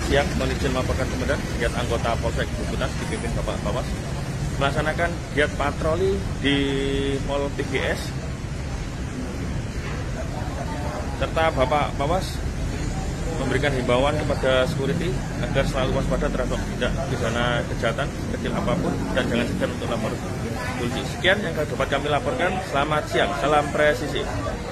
siang, mohon izin melaporkan kemudian giat anggota Polsek Bukutas dipimpin Bapak Bawas melaksanakan giat patroli di Mall PGS, serta Bapak Bawas memberikan himbauan kepada security agar selalu waspada terhadap tindak pidana kejahatan kecil apapun dan jangan segan untuk lapor polisi. Sekian yang dapat kami laporkan. Selamat siang, salam presisi.